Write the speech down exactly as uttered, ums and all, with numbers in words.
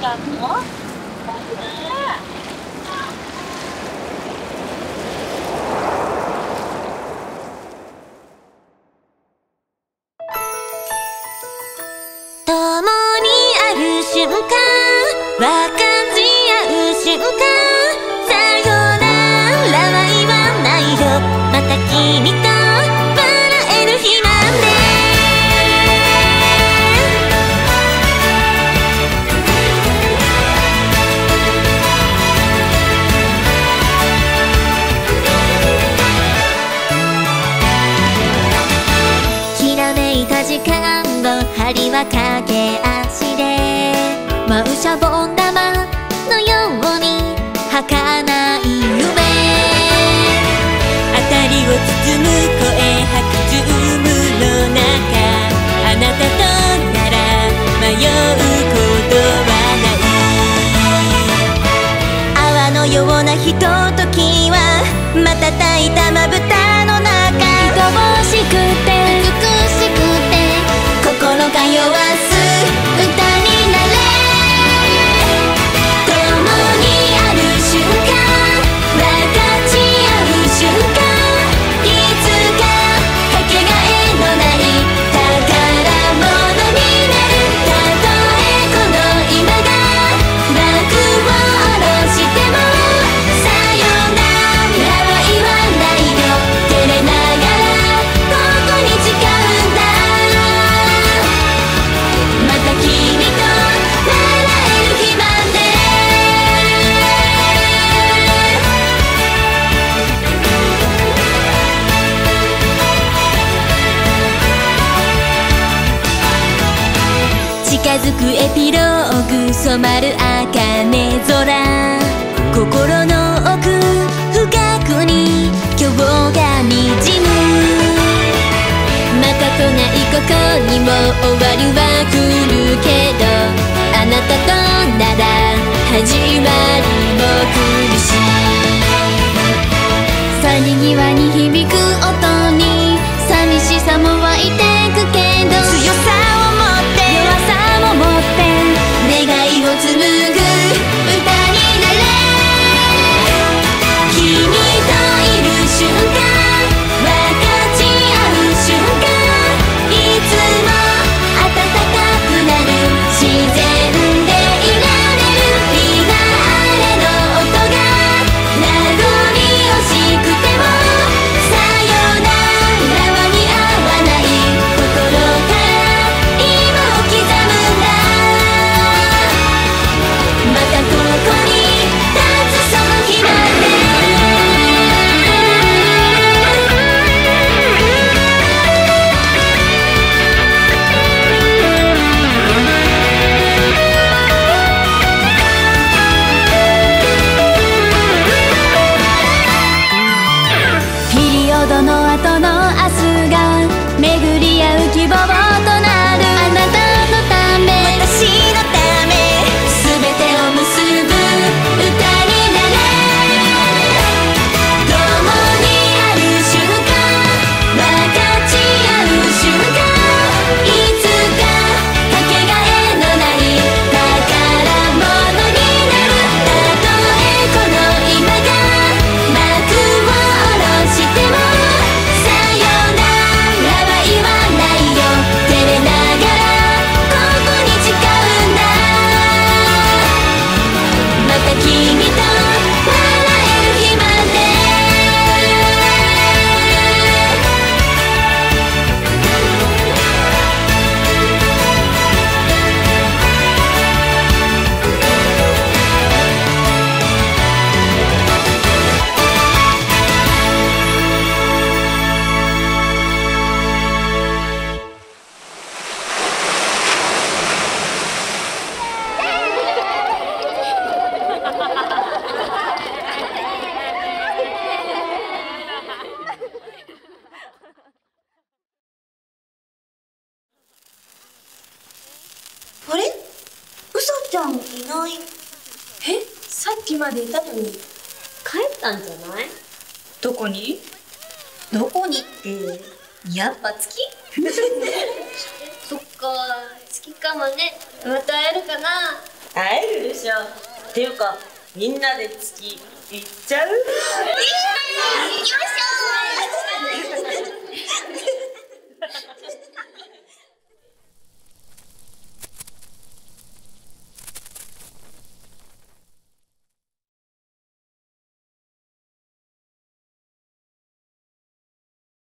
かの共にある瞬間、分かち合う瞬間、さよならは言わないよ、また君と笑える日まで。きらめいた時間の針は駆け足で、舞うシャボン玉のように儚い夢、あたりを包む声吐くズームの中、あなたとなら迷うことはない。泡のようなひとときは瞬いたまぶたの中、愛おしくて美しくて心が弱す歌になれ。共にある瞬間、分かち合う瞬間、いつかかけがえのない宝物になる。たとえこの今が幕を下ろしても、さよならは言わないよ、照れながらここに誓うんだ。また君と笑える日まで。近づくエピローグ、染まる茜空、心の奥深くに今日がにじむ。またとないここにも終わりは来るけど、あなたとなら始まりも来るし、去り際に響く音に寂しさも湧いてくけど、強さを持って弱さも持って願いを紡ぐ歌になれ。君といる瞬間、分かち合う瞬間、いつも暖かくなる、自然でいられる。フィナーレの音が名残惜しくても、さよならは似合わない、心から今を刻むんだ。またここに立つその日まで。ピリオドの後の明日が巡り合う希望となる。あなたのため私のため、全てを結ぶ歌になれ。共にある瞬間、分かち合う瞬間、いつかかけがえのない宝物になる。たとえこの今が幕を下ろしても、さよならは言わないよ、照れながらここに誓うんだ。また君と笑える日まで。 あれ？うさちゃんいない。 え、さっきまでいたのに。 帰ったんじゃない？ どこに？ どこにって、やっぱ月そっか、月かもね。また会えるかな。 会えるでしょ。っていうかみんなで月行っちゃう？ 行きましょう。